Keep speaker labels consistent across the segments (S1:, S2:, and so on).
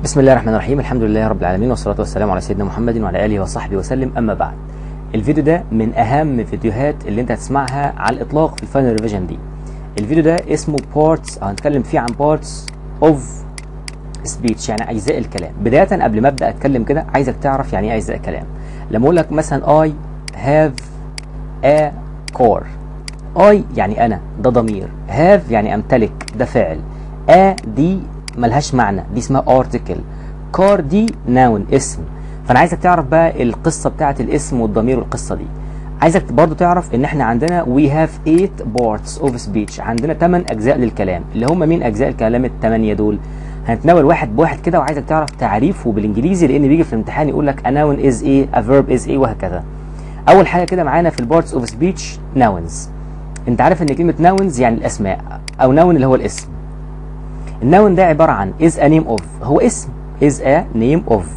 S1: بسم الله الرحمن الرحيم. الحمد لله رب العالمين، والصلاة والسلام على سيدنا محمد وعلى آله وصحبه وسلم. أما بعد، الفيديو ده من أهم الفيديوهات اللي أنت هتسمعها على الإطلاق في الفاينل ريفيجن دي. الفيديو ده اسمه بارتس، هنتكلم فيه عن بارتس اوف سبيتش، يعني أجزاء الكلام. بداية قبل ما أبدأ أتكلم كده، عايزك تعرف يعني إيه أجزاء الكلام. لما أقول لك مثلا I have a car، I يعني أنا، ده ضمير. have يعني أمتلك، ده فعل. a دي ملهاش معنى، دي اسمها article. car دي noun، اسم. فانا عايزك تعرف بقى القصه بتاعه الاسم والضمير والقصه دي. عايزك برضو تعرف ان احنا عندنا we have 8 parts of speech، عندنا 8 اجزاء للكلام. اللي هم مين اجزاء الكلام ال8 دول؟ هنتناول واحد بواحد كده، وعايزك تعرف تعريفه بالانجليزي، لان بيجي في الامتحان يقول لك a noun is ايه، a verb is ايه، وهكذا. اول حاجه كده معانا في البارتس اوف سبيتش nouns. انت عارف ان كلمه nouns يعني الاسماء، او noun اللي هو الاسم. النون ده عبارة عن is a name of، هو اسم is a name of.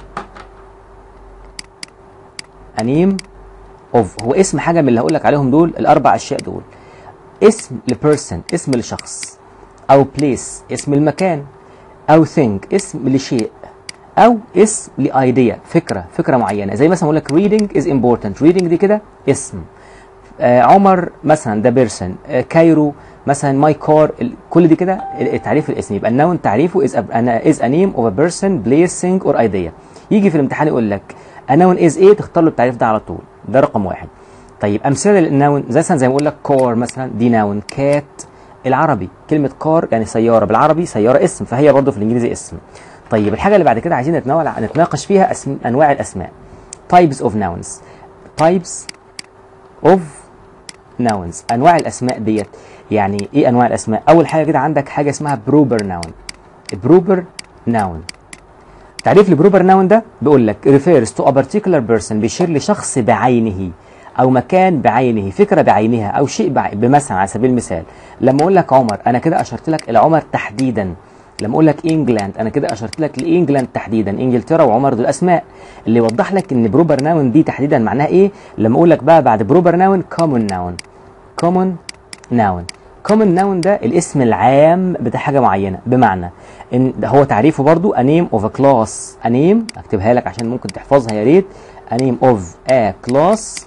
S1: a name of هو اسم حاجة من اللي هقول لك عليهم دول، الأربع أشياء دول. اسم لبيرسون، اسم لشخص، أو place اسم المكان، أو think اسم لشيء، أو اسم لإيديا، فكرة معينة. زي مثلا أقول لك reading is important، reading دي كده اسم. عمر مثلا ده بيرسون. كايرو مثلا ماي كار، كل دي كده تعريف الاسم. يبقى النون تعريفه is a name of a person, place, thing or idea. يجي في الامتحان يقول لك a noun is ايه، تختار له التعريف ده على طول، ده رقم واحد. طيب امثله للنون، زي ما اقول لك كار مثلا، دي نون. كات العربي، كلمه كار يعني سياره، بالعربي سياره اسم، فهي برضه في الانجليزي اسم. طيب الحاجه اللي بعد كده عايزين نتناقش فيها انواع الاسماء. types of nouns، types of nouns، انواع الاسماء ديت. يعني ايه انواع الاسماء؟ اول حاجه كده عندك حاجه اسمها بروبر ناون. بروبر ناون، تعريف البروبر ناون ده بيقول لك refers to a particular person، بيشير لشخص بعينه، او مكان بعينه، فكره بعينها، او شيء بمثلا على سبيل المثال لما اقول لك عمر، انا كده اشرت لك الى عمر تحديدا. لما اقول لك انجلاند، انا كده اشرت لك لانجلاند تحديدا. انجلترا وعمر دول اسماء. اللي يوضح لك ان بروبر ناون دي تحديدا معناها ايه، لما اقول لك بقى بعد بروبر ناون common noun. common noun، common noun ده الاسم العام بتاع حاجه معينه، بمعنى ان ده هو تعريفه برضو a name of a class. a name اكتبها لك عشان ممكن تحفظها يا ريت. a name of a class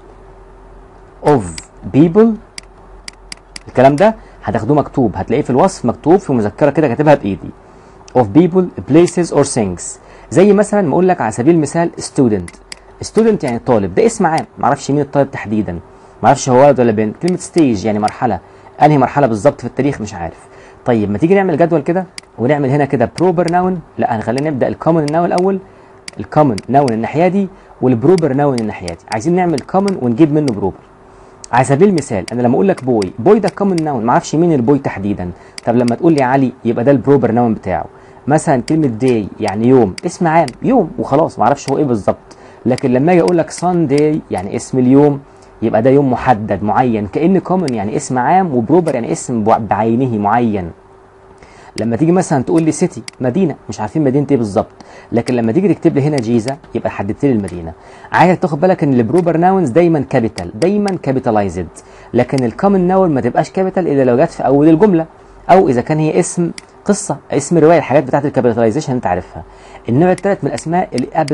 S1: of people. الكلام ده هتاخدوه مكتوب، هتلاقيه في الوصف مكتوب في مذكره كده كاتبها بايدي. of people, places or things. زي مثلا ما اقول لك على سبيل المثال student. student يعني طالب، ده اسم عام، معرفش مين الطالب تحديدا، معرفش هو ولد ولا بنت. كلمه stage يعني مرحله، انهي مرحله بالظبط في التاريخ مش عارف. طيب ما تيجي نعمل جدول كده ونعمل هنا كده بروبر ناون. لا خلينا نبدا الكومن ناون الاول. الكومن ناون الناحيه دي، والبروبر ناون الناحيه دي. عايزين نعمل كومن ونجيب منه بروبر. على سبيل المثال انا لما اقول لك بوي، بوي ده كومن ناون، ما اعرفش مين البوي تحديدا. طب لما تقول لي علي، يبقى ده البروبر ناون بتاعه. مثلا كلمه داي يعني يوم، اسم عام، يوم وخلاص، ما اعرفش هو ايه بالظبط. لكن لما اجي اقول لك سانداي يعني اسم اليوم، يبقى ده يوم محدد معين، كأن كومن يعني اسم عام، وبروبر يعني اسم بعينه معين. لما تيجي مثلا تقول لي سيتي مدينه، مش عارفين مدينه ايه بالظبط، لكن لما تيجي تكتب لي هنا جيزه يبقى حددت لي المدينه. عايزك تاخد بالك ان البروبر ناونز دايما كابيتال، دايما كابيتالايزد، لكن الكومن ناون ما تبقاش كابيتال الا لو جت في اول الجمله، او اذا كان هي اسم قصه، اسم روايه، الحاجات بتاعت الكابيتاليزيشن انت عارفها. النوع الثالث من الاسماء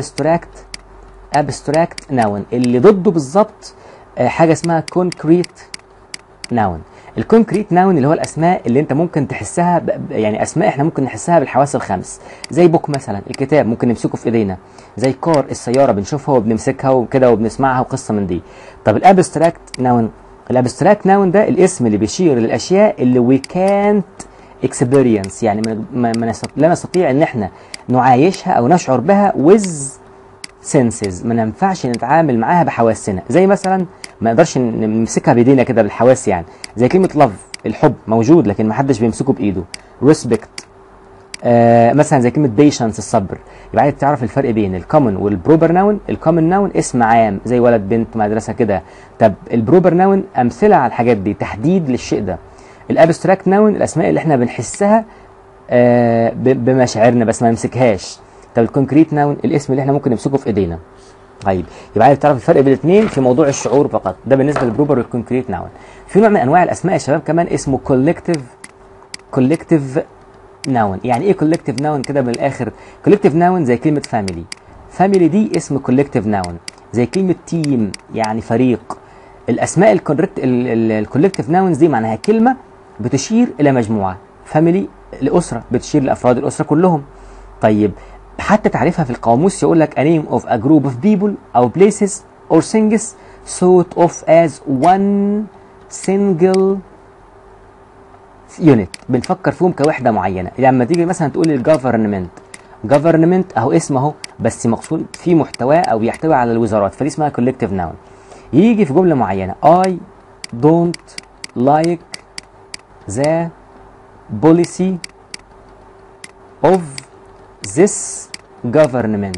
S1: الابستراكت ناون، اللي ضده بالظبط حاجه اسمها كونكريت ناون. الكونكريت ناون اللي هو الاسماء اللي انت ممكن تحسها، يعني اسماء احنا ممكن نحسها بالحواس الخمس. زي بوك مثلا، الكتاب ممكن نمسكه في ايدينا. زي كار السياره، بنشوفها وبنمسكها وكده وبنسمعها وقصه من دي. طب الابستراكت ناون ده الاسم اللي بيشير للاشياء اللي وي كانت اكسبيرينس، يعني لا نستطيع ان احنا نعايشها او نشعر بها with senses، ما ننفعش نتعامل معاها بحواسنا. زي مثلا ما نقدرش نمسكها بايدينا كده بالحواس، يعني زي كلمه لاف، الحب موجود لكن ما حدش بيمسكه بايده. ريسبكت مثلا زي كلمه بيشنس، الصبر. يبقى عايز تعرف الفرق بين الكومن والبروبر ناون. الكومن ناون اسم عام زي ولد بنت مدرسه كده. طب البروبر ناون امثله على الحاجات دي، تحديد للشيء ده. الابستراكت ناون الاسماء اللي احنا بنحسها بمشاعرنا بس ما نمسكهاش. طب الكونكريت ناون الاسم اللي احنا ممكن نمسكه في ايدينا. طيب يبقى عايز تعرف الفرق بين الاثنين في موضوع الشعور فقط، ده بالنسبه للبروبر والكونكريت ناون. في نوع من انواع الاسماء يا شباب كمان اسمه كولكتيف noun. يعني ايه collective noun كده من الاخر؟ collective noun زي كلمة family. family دي اسم collective noun. زي كلمة team يعني فريق. الاسماء الcollective nouns دي معناها كلمة بتشير الى مجموعة. family لأسرة بتشير لأفراد الأسرة كلهم. طيب حتى تعريفها في القاموس يقول لك a name of a group of people أو places or things thought of as one single unit. بنفكر فيهم كوحدة معينة. لما تيجي مثلا تقول الجفرنمنت، government اهو اسم اهو بس مقصود في محتواه او يحتوي على الوزارات، فدي اسمها collective noun. يجي في جملة معينة I don't like the policy of this government.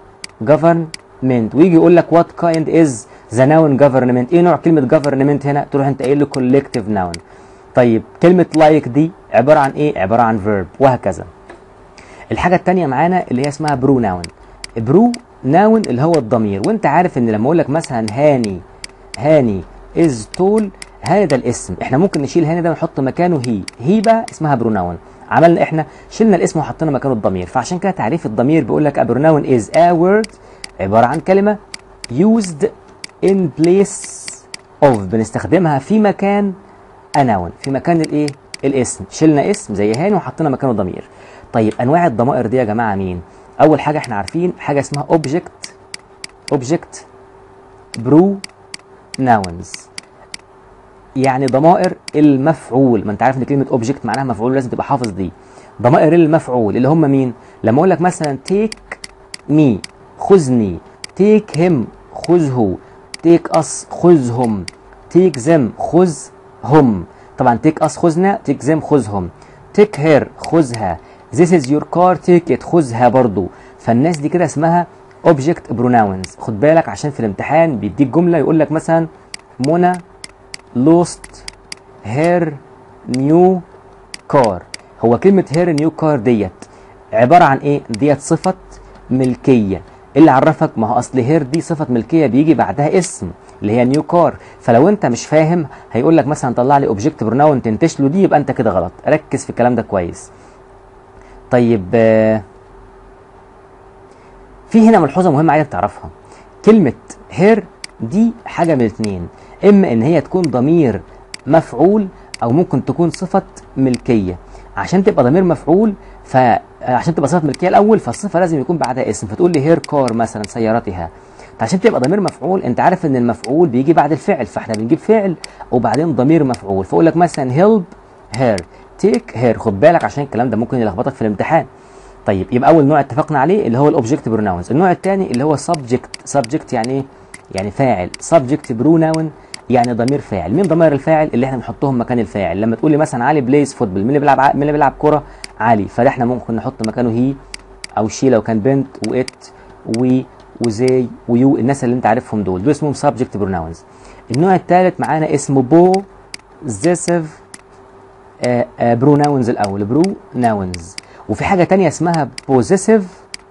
S1: ويجي يقول لك what kind is the noun government. ايه نوع كلمة government هنا؟ تروح انت قايل له collective noun. طيب كلمة like دي عبارة عن ايه؟ عبارة عن verb وهكذا. الحاجة التانية معانا اللي هي اسمها pronoun. pronoun اللي هو الضمير، وانت عارف ان لما اقول لك مثلا هاني is tall، هاني ده الاسم، احنا ممكن نشيل هاني ده ونحط مكانه هي بقى اسمها pronoun. عملنا احنا شلنا الاسم وحطينا مكانه الضمير، فعشان كده تعريف الضمير بيقول لك a pronoun is a word عبارة عن كلمة used in place of، بنستخدمها في مكان a noun، في مكان الايه؟ الاسم. شلنا اسم زي هاني وحطينا مكانه ضمير. طيب انواع الضمائر دي يا جماعه مين؟ اول حاجه احنا عارفين حاجه اسمها object pronouns، يعني ضمائر المفعول. ما انت عارف ان كلمه object معناها مفعول، لازم تبقى حافظ دي. ضمائر المفعول اللي هم مين؟ لما اقول لك مثلا take me خذني، take him خذه، take us خذهم، take them خذهم. طبعا take us خذنا، take them خذهم، take her خذها، this is your car take it خذها برضو. فالناس دي كده اسمها object pronouns. خد بالك عشان في الامتحان بيديك جملة يقول لك مثلا منى lost her new car. هو كلمة her new car ديت عبارة عن ايه؟ ديت صفة ملكية. اللي عرفك؟ ما هو اصل هير دي صفة ملكية بيجي بعدها اسم اللي هي نيو كار. فلو انت مش فاهم هيقول لك مثلا طلع لي اوبجكت بروناون تنتش له دي، يبقى انت كده غلط. ركز في الكلام ده كويس. طيب في هنا ملحوظة مهمة عايزك تعرفها. كلمة هير دي حاجة من الاثنين، اما ان هي تكون ضمير مفعول او ممكن تكون صفة ملكية. عشان تبقى ضمير مفعول عشان تبقى صفة ملكية الأول فالصفة لازم يكون بعدها اسم، فتقول لي هير كار مثلا سيارتها. عشان تبقى ضمير مفعول أنت عارف إن المفعول بيجي بعد الفعل، فإحنا بنجيب فعل وبعدين ضمير مفعول. فأقول لك مثلا هيلب هير، تيك هير. خد بالك عشان الكلام ده ممكن يلخبطك في الامتحان. طيب يبقى أول نوع اتفقنا عليه اللي هو الأوبجكت بروناونز. النوع الثاني اللي هو سبجكت يعني إيه؟ يعني فاعل. سبجكت بروناون يعني ضمير فاعل. مين ضمائر الفاعل اللي احنا بنحطهم مكان الفاعل؟ لما تقول لي مثلا علي بلايز فوتبول، مين اللي بيلعب كوره؟ علي. فده احنا ممكن نحط مكانه هي او شي لو كان بنت، وات وي وزي ويو، الناس اللي انت عارفهم دول اسمهم سبجكت بروناونز. النوع الثالث معانا اسمه بوزيسيف بروناونز. الاول بروناونز، وفي حاجه ثانيه اسمها بوزيسيف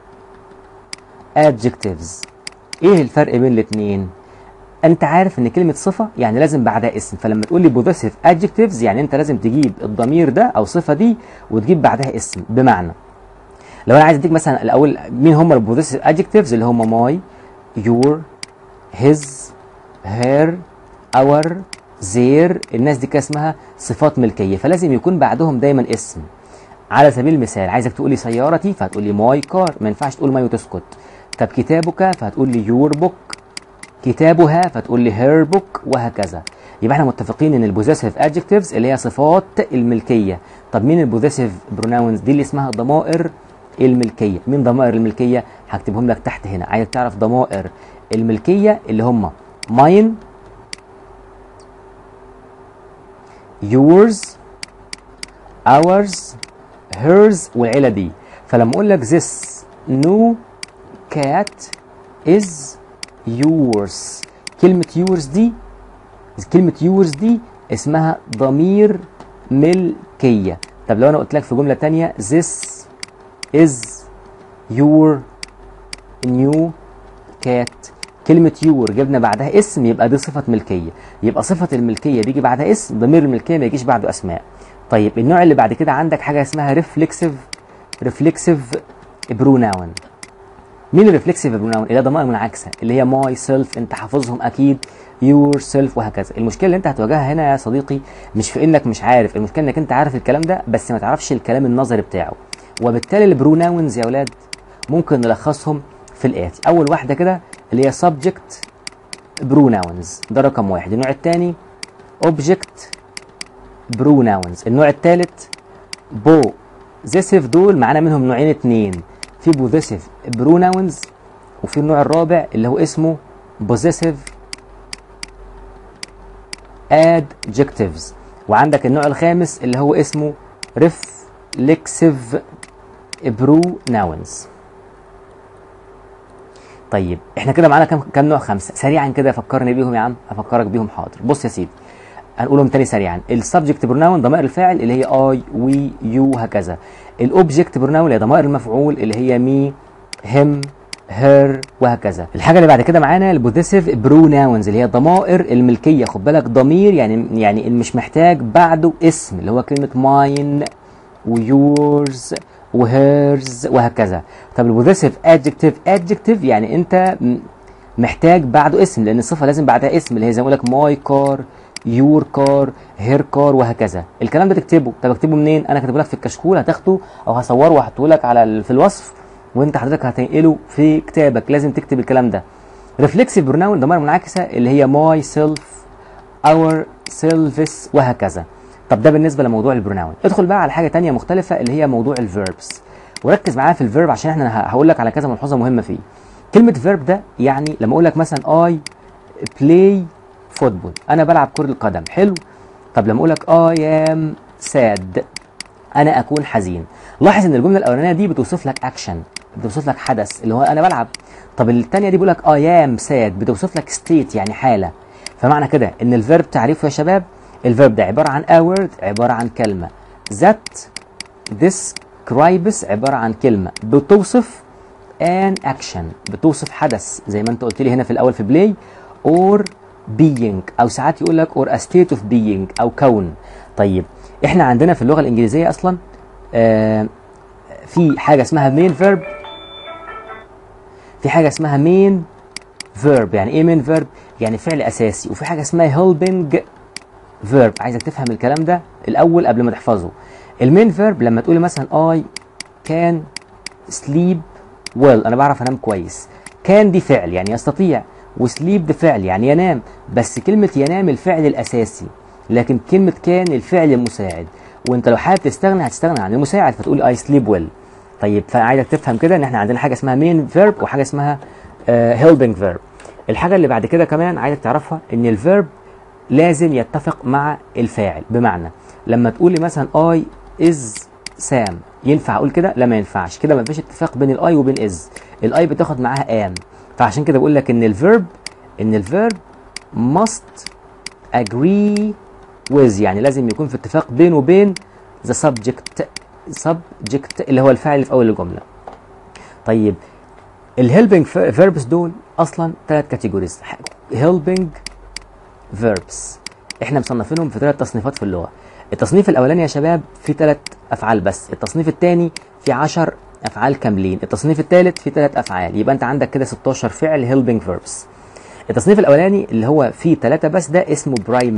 S1: ادجكتيفز. ايه الفرق بين الاثنين؟ انت عارف ان كلمه صفه يعني لازم بعدها اسم، فلما تقول لي possessive adjectives يعني انت لازم تجيب الضمير ده او الصفه دي وتجيب بعدها اسم. بمعنى لو انا عايز اديك مثلا الاول مين هم البوزيسيف adjectives اللي هم ماي، يور، هيز، هير، اور، زير، الناس دي كده اسمها صفات ملكيه، فلازم يكون بعدهم دايما اسم. على سبيل المثال عايزك تقول لي سيارتي فهتقول لي ماي كار، ما ينفعش تقول ماي وتسكت. طب كتابك فهتقول لي يور بوك، كتابها فتقول لي هير بوك، وهكذا. يبقى احنا متفقين ان البوزيسيف ادجكتيفز اللي هي صفات الملكيه. طب مين البوزيسيف بروناونز دي اللي اسمها ضمائر الملكيه؟ مين ضمائر الملكيه؟ هكتبهم لك تحت هنا. عايز تعرف ضمائر الملكيه اللي هم ماين، yours، ours، hers والعيله دي. فلما اقول لك this new cat is yours، كلمة yours دي اسمها ضمير ملكية. طب لو انا قلت لك في جملة تانية this is your new cat، كلمة your جبنا بعدها اسم يبقى دي صفة ملكية. يبقى صفة الملكية بيجي بعدها اسم، ضمير الملكية ما يجيش بعده اسماء. طيب النوع اللي بعد كده عندك حاجه اسمها ريفلكسيف بروناون. مين الريفلكسيف بروناون؟ اللي هي ضمائر منعكسه، اللي هي ماي سيلف، انت حافظهم اكيد، يور سيلف، وهكذا. المشكله اللي انت هتواجهها هنا يا صديقي مش في انك مش عارف، المشكله انك انت عارف الكلام ده بس ما تعرفش الكلام النظري بتاعه. وبالتالي البروناونز يا اولاد ممكن نلخصهم في الاتي. اول واحده كده اللي هي subject بروناونز، ده رقم واحد. النوع الثاني object بروناونز. النوع الثالث possessive. دول معانا منهم نوعين اتنين، في possessive بروناونز وفي النوع الرابع اللي هو اسمه possessive adjectives. وعندك النوع الخامس اللي هو اسمه reflexive pronouns. طيب احنا كده معانا كام نوع؟ 5. سريعا كده فكرني بيهم يا عم. افكرك بيهم حاضر. بص يا سيدي هنقولهم تاني سريعا. السبجكت بروناون ضمائر الفاعل اللي هي اي وي يو هكذا. الاوبجكت بروناون اللي هي ضمائر المفعول اللي هي مي هيم هير وهكذا. الحاجه اللي بعد كده معانا البوزيسيف بروناونز اللي هي ضمائر الملكيه. خد بالك ضمير يعني مش محتاج بعده اسم، اللي هو كلمه ماين ويورز وهيرز وهكذا. طب البوزيسيف ادجكتيف يعني انت محتاج بعده اسم، لان الصفه لازم بعدها اسم، اللي هي زي ما بقول لك ماي كار، يور كار، هير كار وهكذا. الكلام ده تكتبه. طب اكتبه منين؟ انا كاتبه لك في الكشكول، هتاخده او هصوره وهحطه لك في الوصف، وانت حضرتك هتنقله في كتابك. لازم تكتب الكلام ده. ريفلكسيف بروناون ضمائر منعكسه اللي هي ماي سيلف، اور سيلفس وهكذا. طب ده بالنسبه لموضوع البروناون. ادخل بقى على حاجه ثانيه مختلفه اللي هي موضوع الفيربس، وركز معايا في الفيرب عشان احنا هقول لك على كذا ملحوظه مهمه فيه. كلمه فيرب ده يعني لما اقول لك مثلا اي بلاي فوتبول، انا بلعب كره القدم. حلو. طب لما اقول لك اي ام ساد، انا اكون حزين. لاحظ ان الجمله الاولانيه دي بتوصف لك اكشن، بتوصف لك حدث اللي هو انا بلعب. طب الثانيه دي بيقول لك اي ام ساد بتوصف لك ستيت يعني حاله. فمعنى كده ان الفيرب تعريفه يا شباب، الفيرب ده عباره عن word، عباره عن كلمه. that describes عباره عن كلمه بتوصف an action، بتوصف حدث زي ما انت قلت لي هنا في الاول في بلاي، or being، او ساعات يقول لك or a state of being او كون. طيب احنا عندنا في اللغه الانجليزيه اصلا في حاجه اسمها main verb، في حاجه اسمها main verb. يعني ايه main verb؟ يعني فعل اساسي. وفي حاجه اسمها helping verb. عايزك تفهم الكلام ده الاول قبل ما تحفظه. المين فيرب لما تقولي مثلا I can sleep well، انا بعرف انام كويس. كان دي فعل يعني يستطيع، وسليب ده فعل يعني ينام، بس كلمة ينام الفعل الاساسي، لكن كلمة كان الفعل المساعد. وانت لو حابب تستغنى هتستغنى عن المساعد فتقول I sleep well. طيب فعايزك تفهم كده ان احنا عندنا حاجة اسمها مين فيرب وحاجة اسمها helping verb. الحاجة اللي بعد كده كمان عايزك تعرفها ان الفيرب لازم يتفق مع الفاعل. بمعنى لما تقول لي مثلا I is Sam، ينفع اقول كده؟ لا ما ينفعش كده، ما فيش اتفاق بين الاي وبين is. الاي بتاخد معاها am. فعشان كده بقول لك ان الفيرب must agree with، يعني لازم يكون في اتفاق بينه وبين the subject اللي هو الفاعل اللي في اول الجمله. طيب الهيلبنج فيربس دول اصلا 3 كاتيجوريز. helping verbs احنا مصنفينهم في 3 تصنيفات في اللغه. التصنيف الاولاني يا شباب فيه 3 افعال بس، التصنيف الثاني فيه 10 افعال كاملين، التصنيف الثالث فيه 3 افعال، يبقى انت عندك كده 16 فعل helping verbs. التصنيف الاولاني اللي هو فيه 3 بس ده اسمه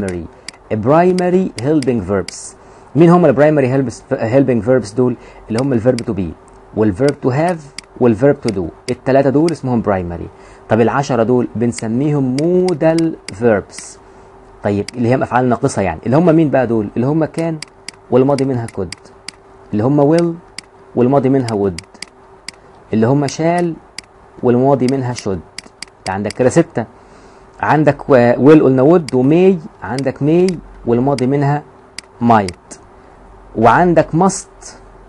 S1: primary helping verbs. مين هم البرايمري helping verbs دول؟ اللي هم الفيرب تو بي والفيرب تو هاف والفيرب تو دو. ال3 دول اسمهم برايمري. طب ال10 دول بنسميهم مودال verbs. طيب اللي هي افعال ناقصه يعني، اللي هم مين بقى دول؟ اللي هم كان والماضي منها could، اللي هم will والماضي منها would، اللي هم shall والماضي منها should. عندك كده 6. عندك will قلنا would، وماي عندك ماي والماضي منها might، وعندك must،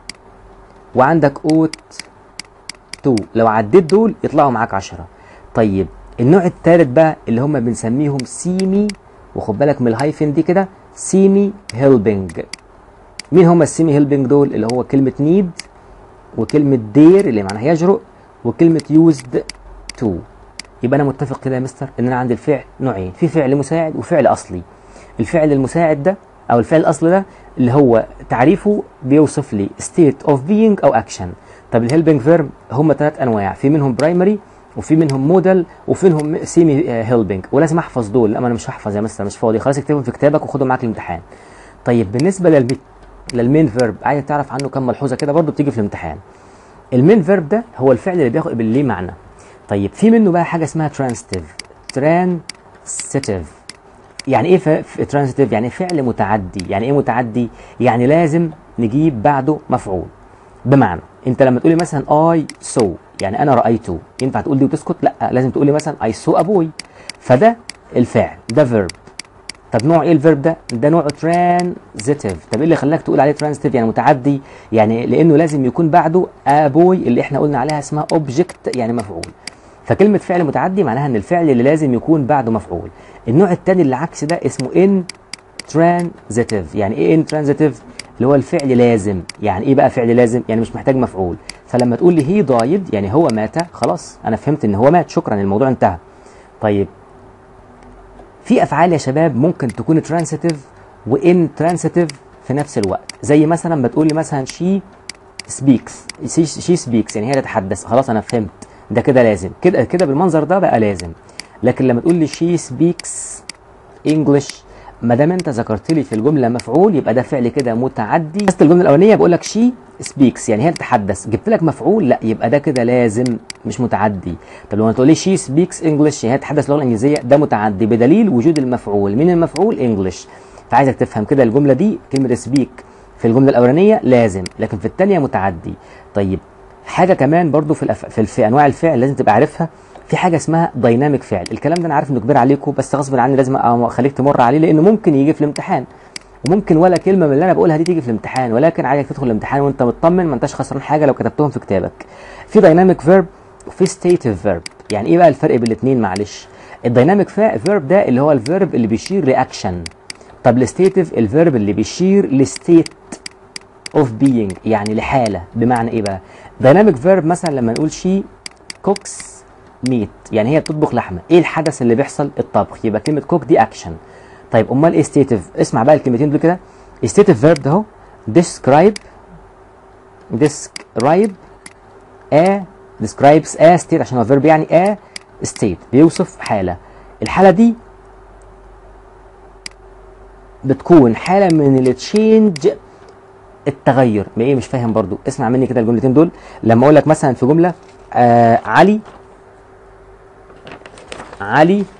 S1: وعندك ought to. لو عديت دول يطلعوا معاك 10. طيب النوع الثالث بقى اللي هم بنسميهم سيمي، وخد بالك من الهايفن دي كده، سيمي هيلبنج. مين هم السيمي هيلبنج دول؟ اللي هو كلمة نيد وكلمة دير اللي معناها يجرؤ وكلمة يوزد تو. يبقى انا متفق كده يا مستر ان انا عندي الفعل نوعين، في فعل مساعد وفعل اصلي. الفعل المساعد ده او الفعل الاصلي ده اللي هو تعريفه بيوصف لي state of being او action. طب الهيلبنج فيرب هم 3 انواع، في منهم برايمري وفي منهم مودال وفي منهم سيمي هيلبنج، ولازم احفظ دول. لا، ما انا مش هحفظ يا مستر، مش فاضي، خلاص اكتبهم في كتابك وخدهم معاك الامتحان. طيب بالنسبه للمين فيرب، عايز تعرف عنه كم ملحوظه كده برضو بتيجي في الامتحان. المين فيرب ده هو الفعل اللي بياخد ليه معنى. طيب في منه بقى حاجه اسمها ترانسيتيف. يعني ايه ترانسيتيف؟ يعني فعل متعدي. يعني ايه متعدي؟ يعني لازم نجيب بعده مفعول. بمعنى انت لما تقولي مثلا I saw، يعني انا رايته، ينفع تقول دي وتسكت؟ لا، لازم تقولي مثلا I saw a boy، فده الفعل، ده فيرب. طب نوع ايه الفيرب ده؟ ده نوعه ترانزيتيف. طب ايه اللي خلاك تقول عليه ترانزيتيف يعني متعدي؟ يعني لانه لازم يكون بعده a boy اللي احنا قلنا عليها اسمها اوبجكت، يعني مفعول. فكلمه فعل متعدي معناها ان الفعل اللي لازم يكون بعده مفعول. النوع الثاني اللي عكس ده اسمه intransitive. يعني ايه intransitive؟ اللي هو الفعل لازم. يعني ايه بقى فعل لازم؟ يعني مش محتاج مفعول. فلما تقول لي هي دايد يعني هو مات، خلاص انا فهمت ان هو مات، شكرا، الموضوع انتهى. طيب في افعال يا شباب ممكن تكون ترانسيتيف وانترانسيتيف في نفس الوقت، زي مثلا بتقول لي مثلا she speaks يعني هي تتحدث، خلاص انا فهمت ده كده لازم، كده بالمنظر ده بقى لازم. لكن لما تقول لي she speaks English، ما دام انت ذكرت لي في الجمله مفعول يبقى ده فعل كده متعدي. بس الجمله الاولانيه بقول لك she speaks يعني هي تتحدث، جبت لك مفعول، لا يبقى ده كده لازم مش متعدي. طب لو تقول لي she speaks English يعني هي تتحدث اللغه الانجليزيه، ده متعدي بدليل وجود المفعول. مين المفعول؟ English. فعايزك تفهم كده الجمله دي، كلمه speak في الجمله الاولانيه لازم، لكن في الثانيه متعدي. طيب حاجه كمان برضو في انواع الفعل لازم تبقى عارفها، في حاجه اسمها دايناميك فعل. الكلام ده انا عارف انه كبير عليكم، بس غصب عني لازم اخليك تمر عليه، لانه ممكن يجي في الامتحان، وممكن ولا كلمه من اللي انا بقولها دي تيجي في الامتحان، ولكن عايزك تدخل الامتحان وانت مطمن، ما انتش خسران حاجه لو كتبتهم في كتابك. في دايناميك فيرب وفي ستيتيف فيرب. يعني ايه بقى الفرق بين الاثنين؟ معلش، الدايناميك فيرب ده اللي هو الفيرب اللي بيشير لاكشن. طب الستيتيف الفيرب اللي بيشير لستيت اوف بينج، يعني لحاله. بمعنى ايه بقى؟ دايناميك فيرب مثلا لما نقول شي كوكس ميت يعني هي بتطبخ لحمه، ايه الحدث اللي بيحصل؟ الطبخ، يبقى كلمه كوك دي اكشن. طيب امال ايه ستيتيف؟ اسمع بقى الكلمتين دول كده. ستيتيف فيرب ده اهو describe describes a state عشان هو فيرب، يعني a state بيوصف حاله. الحاله دي بتكون حاله من التشينج، التغير. ما ايه مش فاهم برضو؟ اسمع مني كده الجملتين دول. لما اقول لك مثلا في جمله علي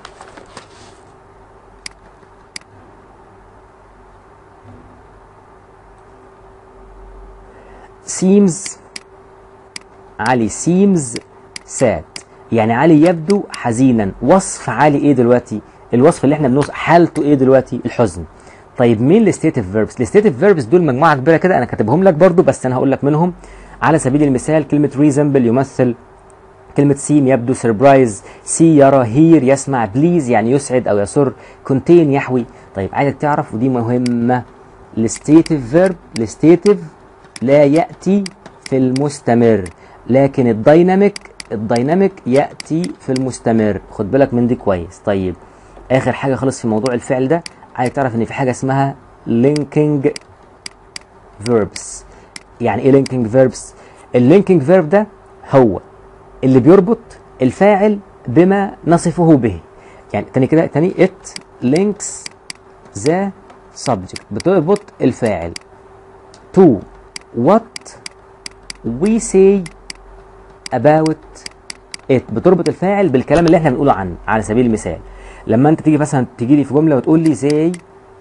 S1: seems sad، يعني علي يبدو حزينا. وصف علي ايه دلوقتي؟ الوصف اللي احنا بنوصف حالته ايه دلوقتي؟ الحزن. طيب مين الستيتيف فيربس؟ الستيتيف فيربس دول مجموعه كبيره كده، انا كاتبهم لك برضو بس انا هقول لك منهم. على سبيل المثال كلمه resemble يمثل، كلمة سيم يبدو، سربرايز سي يرى، هير يسمع، بليز يعني يسعد أو يسر، كونتين يحوي. طيب عايزك تعرف ودي مهمة، الستيتيف فيرب الستيتيف لا يأتي في المستمر، لكن الدايناميك يأتي في المستمر. خد بالك من دي كويس. طيب آخر حاجة خالص في موضوع الفعل ده، عايزك تعرف إن في حاجة اسمها linking verbs. يعني إيه linking verbs؟ اللينكينج فيرب ده هو اللي بيربط الفاعل بما نصفه به. يعني تاني it links the subject، بتربط الفاعل to what we say about it، بتربط الفاعل بالكلام اللي احنا بنقوله عنه. على سبيل المثال لما انت تيجي مثلا تيجي لي في جمله وتقول لي they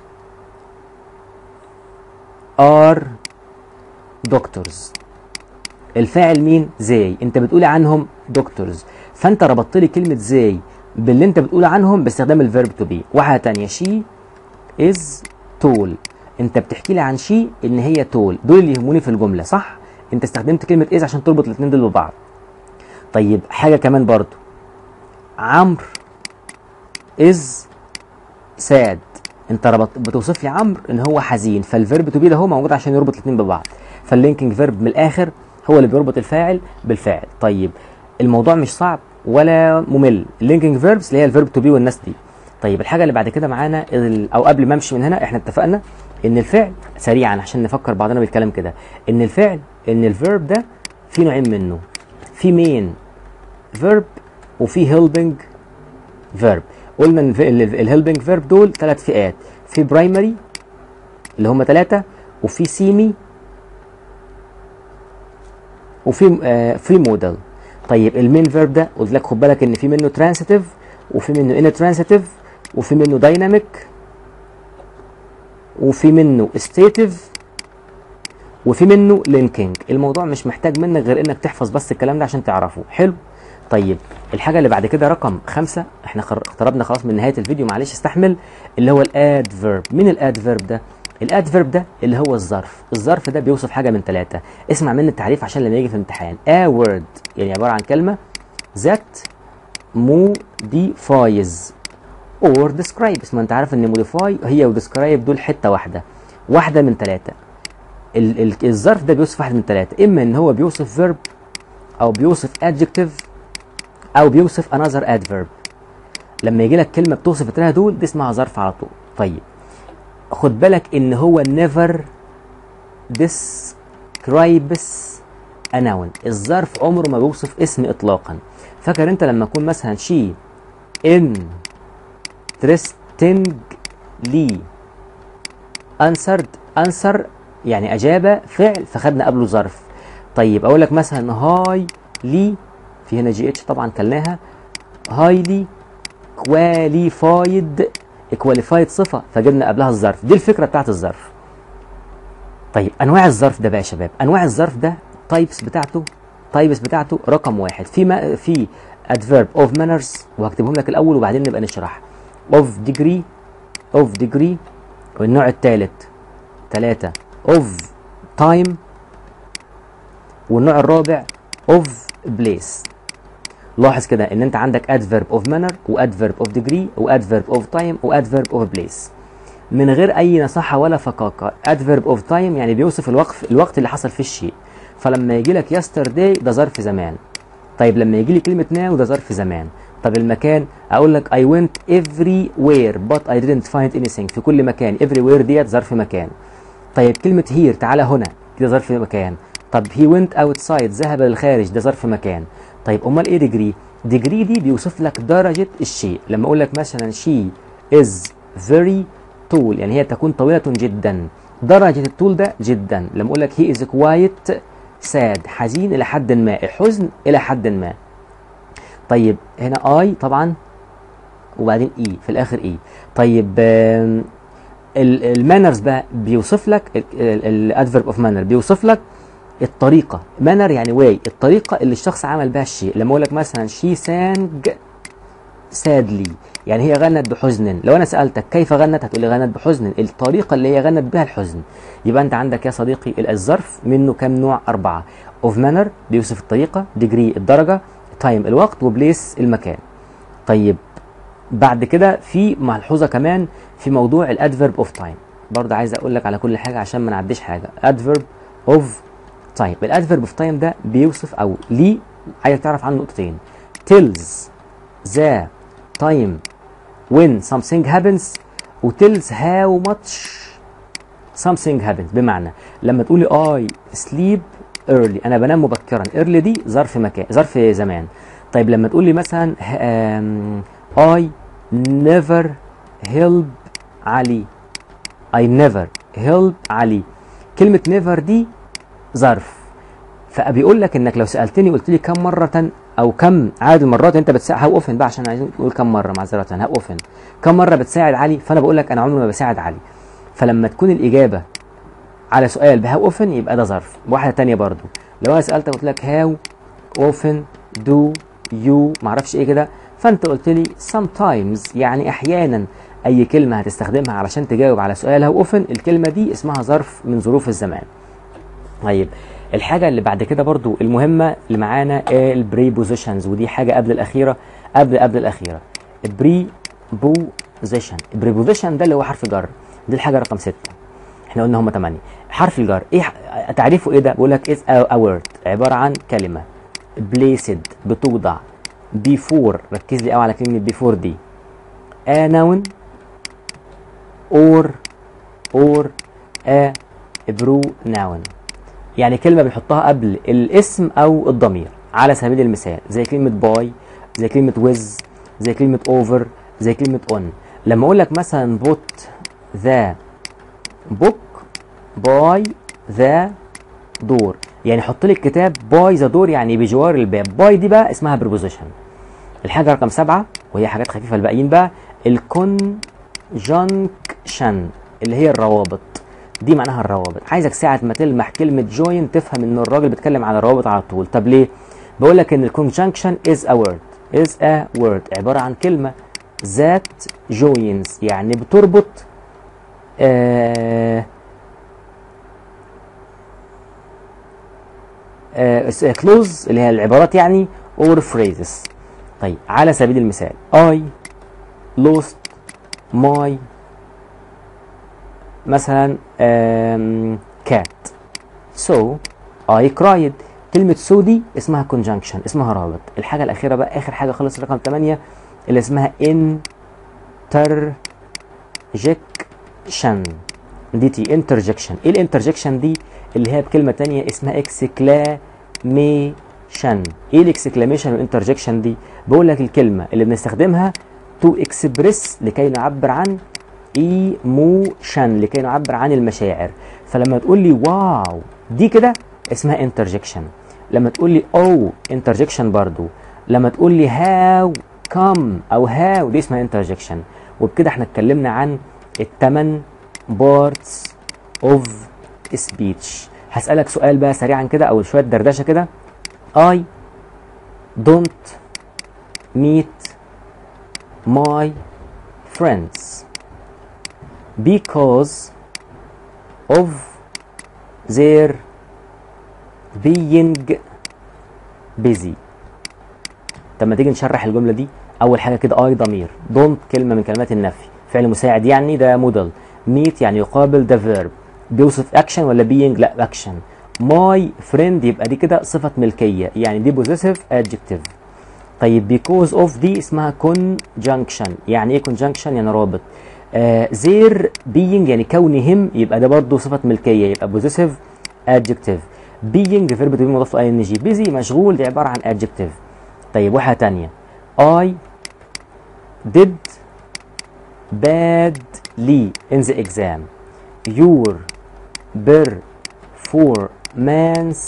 S1: are doctors، الفاعل مين؟ زي، انت بتقولي عنهم دكتورز، فانت ربطت لي كلمه زي باللي انت بتقول عنهم باستخدام الفيرب تو بي. واحده ثانيه شي از تول، انت بتحكي لي عن شي ان هي تول، دول اللي يهموني في الجمله، صح؟ انت استخدمت كلمه از عشان تربط الاثنين دول ببعض. طيب حاجه كمان برضو، عمرو از ساد، انت بتوصف لي عمرو ان هو حزين، فالفيرب تو بي ده هو موجود عشان يربط الاثنين ببعض. فاللينكينج فيرب من الاخر هو اللي بيربط الفاعل بالفاعل. طيب الموضوع مش صعب ولا ممل، اللينكينج فيربس اللي هي الفيرب تو بي والناس دي. طيب الحاجه اللي بعد كده معانا او قبل ما امشي من هنا، احنا اتفقنا ان الفعل سريعا عشان نفكر بعضنا بالكلام كده، ان الفعل ان الفيرب ده في نوعين منه، في مين فيرب وفي هيلبنج فيرب. قلنا ان الهيلبنج فيرب دول 3 فئات، في برايمري اللي هم 3، وفي سيمي، وفي مودال. طيب المين فيرب ده قلت لك خد بالك ان في منه ترانسيتيف وفي منه ان ترانسيتيف وفي منه دايناميك وفي منه ستيتيف وفي منه لينكينج. الموضوع مش محتاج منك غير انك تحفظ بس الكلام ده عشان تعرفه. حلو. طيب الحاجه اللي بعد كده رقم 5، احنا اقتربنا خلاص من نهايه الفيديو، معلش استحمل، اللي هو الادفيرب. مين الادفيرب ده؟ الادفيرب ده اللي هو الظرف. الظرف ده بيوصف حاجه من 3. اسمع مني التعريف عشان لما يجي في الامتحان. a word يعني عباره عن كلمه that modifies or describes. ما انت عارف ان modify هي و describe دول حته واحده من 3. الظرف ده بيوصف واحد من 3، اما ان هو بيوصف verb او بيوصف adjective او بيوصف another adverb. لما يجي لك كلمه بتوصف ال3 دول دي اسمها ظرف على طول. طيب خد بالك ان هو never describes a noun. الظرف عمره ما بيوصف اسم اطلاقا. فاكر انت لما اكون مثلا she interestingly answer يعني اجابه فعل فخدنا قبله ظرف. طيب اقول لك مثلا highly، في هنا جي اتش طبعا كلناها، highly qualified صفه فجبنا قبلها الظرف. دي الفكره بتاعت الظرف. طيب انواع الظرف ده بقى يا شباب، انواع الظرف ده تايبس بتاعته رقم 1 في adverb of manners، وهكتبهم لك الاول وبعدين نبقى نشرح. of degree والنوع الثالث 3 of time، والنوع الرابع of place. لاحظ كده ان انت عندك adverb of manner وadverb of degree وadverb of time وadverb of place من غير اي نصاحه ولا فقاقه. adverb of time يعني بيوصف الوقت اللي حصل فيه الشيء. فلما يجي لك yesterday ده ظرف زمان. طيب لما يجي لي كلمه now ده ظرف زمان. طب المكان اقول لك I went everywhere but I didn't find anything. في كل مكان everywhere ديت ظرف مكان. طيب كلمه here تعالى هنا كده ظرف مكان. طب he went outside ذهب للخارج ده ظرف مكان. طيب امال ايه degree؟ degree دي بيوصف لك درجه الشيء. لما اقول لك مثلا she is very tall يعني هي تكون طويله جدا، درجه الطول ده جدا. لما اقول لك he is quite sad حزين الى حد ما، الحزن الى حد ما. طيب هنا I طبعا وبعدين E في الاخر E. طيب المانرز بقى بيوصف لك الادفيرب اوف مانر بيوصف لك الطريقه. مانر يعني واي، الطريقه اللي الشخص عمل بها الشيء. لما اقول لك مثلا she sang sadly يعني هي غنت بحزن. لو انا سالتك كيف غنت هتقول لي غنت بحزن، الطريقه اللي هي غنت بها الحزن. يبقى انت عندك يا صديقي الظرف منه كام نوع؟ 4. of manner بيوصف الطريقه، degree الدرجه، time الوقت، وبليس المكان. طيب بعد كده في ملحوظه كمان في موضوع الادفيرب اوف تايم، برضه عايز اقول لك على كل حاجه عشان ما نعديش حاجه. adverb of time، الادفيرب اوف تايم ده بيوصف او ليه عايز تعرف عنه نقطتين. tells the time when something happens و tells how much something happens. بمعنى لما تقولي I sleep early انا بنام مبكرا، early دي ظرف مكان ظرف زمان. طيب لما تقولي مثلا I never help علي، I never help علي، كلمة never دي ظرف. فبيقول لك انك لو سألتني قلت لي كم مرة او كم عدد المرات انت بتساعد، هاو اوفن بقى عشان عايزين نقول كم مرة معذرة، هاو اوفن كم مرة بتساعد علي، فانا بقول لك انا عمري ما بساعد علي. فلما تكون الاجابة على سؤال بهاو اوفن يبقى ده ظرف. واحدة تانية برضو لو انا سألتك قلت لك هاو اوفن دو يو معرفش ايه كده، فانت قلت لي sometimes يعني احيانا. اي كلمه هتستخدمها علشان تجاوب على سؤال هاو اوفن الكلمه دي اسمها ظرف من ظروف الزمان. طيب الحاجه اللي بعد كده برضو المهمه اللي معانا البريبوزيشنز، ودي حاجه قبل الاخيره قبل الاخيره. البريبوزيشن، البريبوزيشن ده اللي هو حرف جر، دي الحاجه رقم 6. احنا قلنا هم 8. حرف الجر ايه تعريفه ايه ده؟ بقول لك is a word عباره عن كلمه placed بتوضع before، ركز لي قوي على كلمه before دي، a noun or a pronoun. يعني كلمة بنحطها قبل الاسم أو الضمير. على سبيل المثال زي كلمة باي، زي كلمة with، زي كلمة over، زي كلمة on. لما أقول لك مثلا put the book by the door، يعني حط لي الكتاب by the door يعني بجوار الباب. by دي بقى اسمها preposition. الحاجة رقم 7 وهي حاجات خفيفة الباقيين بقى الconjunction اللي هي الروابط. دي معناها الروابط. عايزك ساعة ما تلمح كلمة join تفهم ان الراجل بيتكلم عن الروابط على طول. طب ليه؟ بقول لك ان الconjunction is a word عبارة عن كلمة that joins يعني بتربط close اللي هي العبارات يعني or phrases. طيب على سبيل المثال I lost my مثلا cat so I cried. كلمة so دي اسمها conjunction، اسمها رابط. الحاجة الأخيرة بقى آخر حاجة خلص رقم 8 اللي اسمها interjection. دي تي interjection. ايه الانترجكشن دي؟ اللي هي بكلمة تانية اسمها exclamation. ايه الاكسكلاميشن والانترجكشن دي؟ بقول لك الكلمة اللي بنستخدمها to express لكي نعبر عن emotion لكي نعبر عن المشاعر. فلما تقول لي واو دي كده اسمها interjection. لما تقول لي oh interjection برضو. لما تقول لي how come او how دي اسمها interjection. وبكده احنا اتكلمنا عن الثمان parts of speech. هسألك سؤال بقى سريعا كده او شوية دردشة كده. I don't meet my friends because of their being busy. طب ما تيجي نشرح الجملة دي. أول حاجة كده I ضمير، don't كلمة من كلمات النفي، فعل مساعد يعني ده موديل، meet يعني يقابل ده verb، بيوصف action ولا being؟ لا action. my friend يبقى دي كده صفة ملكية يعني دي possessive adjective. طيب because of دي اسمها conjunction. يعني ايه conjunction؟ يعني رابط. their being يعني كونهم يبقى ده برضه صفة ملكية يبقى possessive adjective. being verb to be مضاف ing. busy مشغول دي عبارة عن adjective. طيب واحدة تانية I did badly in the exam. your performance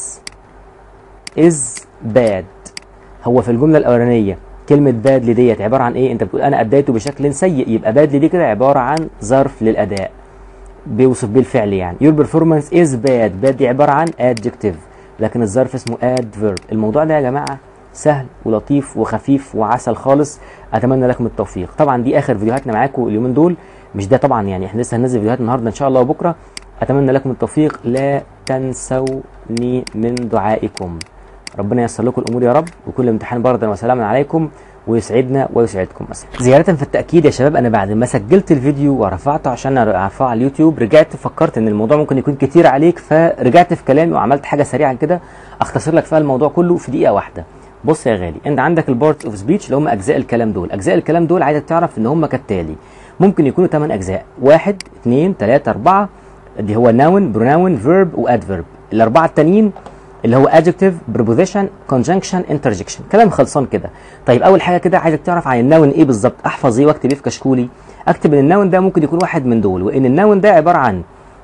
S1: is bad. هو في الجملة الأولانية كلمة badly ديت عبارة عن إيه؟ أنت بتقول أنا أديته بشكل سيء، يبقى badly دي كده عبارة عن ظرف للأداء بيوصف بيه الفعل يعني. your performance is bad. bad دي عبارة عن adjective لكن الظرف اسمه adverb. الموضوع ده يا جماعة سهل ولطيف وخفيف وعسل خالص. أتمنى لكم التوفيق. طبعا دي آخر فيديوهاتنا معاكم اليومين دول، مش ده طبعا يعني احنا لسه هننزل فيديوهات النهارده إن شاء الله وبكرة. أتمنى لكم التوفيق. لا تنسوني من دعائكم. ربنا ييسر لكم الأمور يا رب، وكل امتحان بردا وسلاما عليكم ويسعدنا ويسعدكم. زيادة في التأكيد يا شباب، أنا بعد ما سجلت الفيديو ورفعته عشان أرفعه على اليوتيوب رجعت فكرت إن الموضوع ممكن يكون كتير عليك، فرجعت في كلامي وعملت حاجة سريعة كده أختصر لك فيها الموضوع كله في دقيقة واحدة. بص يا غالي، أنت عندك البارتس أوف سبيتش اللي هم أجزاء الكلام دول. أجزاء الكلام دول عايزك تعرف إن هم كالتالي، ممكن يكونوا 8 أجزاء، 1 2 3 4 دي هو noun pronoun verb وadverb. الأربعة التانيين اللي هو adjective preposition conjunction interjection. كلام خلصان كده. طيب اول حاجه كده عايزك تعرف عن النون ايه بالظبط، احفظ ايه واكتب ايه في كشكولي. اكتب ان النون ده ممكن يكون واحد من دول، وان النون ده عباره عن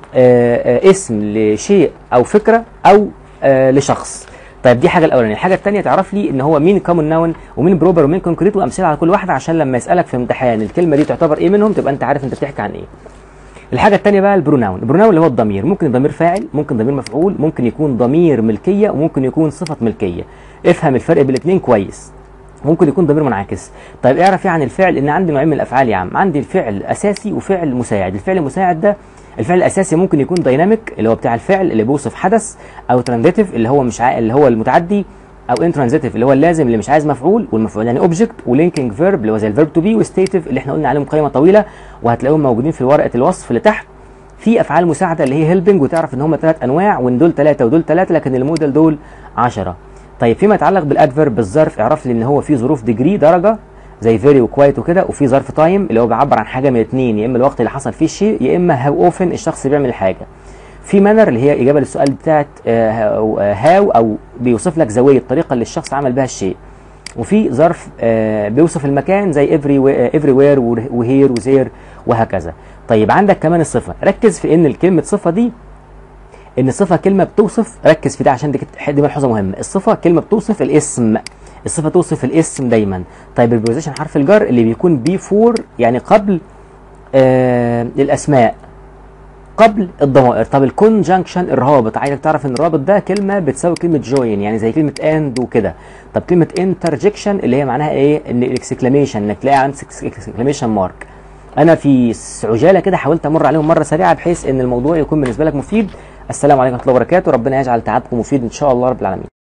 S1: اسم لشيء او فكره او لشخص. طيب دي حاجه الاولانيه. الحاجه الثانيه تعرف لي ان هو مين كومن نون ومين بروبر ومين كونكريت وامثله على كل واحده، عشان لما يسالك في امتحان الكلمه دي تعتبر ايه منهم تبقى انت عارف انت بتحكي عن ايه. الحاجة الثانية بقى البروناون. البروناون اللي هو الضمير، ممكن ضمير فاعل، ممكن ضمير مفعول، ممكن يكون ضمير ملكية، وممكن يكون صفة ملكية. افهم الفرق بين الاثنين كويس. ممكن يكون ضمير منعكس. طيب اعرف ايه عن الفعل؟ ان عندي نوعين من الافعال يا عم، عندي الفعل اساسي وفعل مساعد. الفعل المساعد ده الفعل الاساسي ممكن يكون دايناميك اللي هو بتاع الفعل اللي بيوصف حدث، او ترانزيتيف اللي هو مش اللي هو المتعدي، او انترانزيتيف اللي هو اللازم اللي مش عايز مفعول، والمفعول يعني اوبجكت، ولينكينج فيرب اللي هو زي الفيرب تو بي، وستيتيف اللي احنا قلنا عليهم قائمة طويلة وهتلاقيهم موجودين في ورقة الوصف اللي تحت. في افعال مساعده اللي هي هيلبنج، وتعرف ان هم 3 انواع وان دول 3 ودول 3 لكن الموديل دول 10. طيب فيما يتعلق بالادفيرب بالظرف، اعرف لي ان هو في ظروف ديجري درجه زي فيري وكوايت وكده، وفي ظرف تايم اللي هو بيعبر عن حاجه من اتنين، يا اما الوقت اللي حصل فيه الشيء، يا اما هاو اوفن الشخص بيعمل الحاجه. في مانر اللي هي اجابه للسؤال بتاعت هاو، او بيوصف لك زاويه الطريقه اللي الشخص عمل بها الشيء. وفي ظرف بيوصف المكان زي every وير وهير وزير وهكذا. طيب عندك كمان الصفه، ركز في ان الكلمه صفه دي، ان الصفه كلمه بتوصف، ركز في ده عشان دي ملحوظه مهمه. الصفه كلمه بتوصف الاسم، الصفه توصف الاسم دايما. طيب البريبوزيشن حرف الجر اللي بيكون بيفور يعني قبل الاسماء، قبل الضمائر. طب الكونجنكشن الرابط، عايزك تعرف ان الرابط ده كلمه بتساوي كلمه جوين، يعني زي كلمه اند وكده. طب كلمه انترجكشن اللي هي معناها ايه؟ ان الاكسكلاميشن، انك تلاقي عندك اكسكلاميشن مارك. انا في عجاله كده حاولت امر عليهم مره سريعه بحيث ان الموضوع يكون بالنسبه لك مفيد. السلام عليكم ورحمه الله وبركاته، ربنا يجعل تعبكم مفيد ان شاء الله رب العالمين.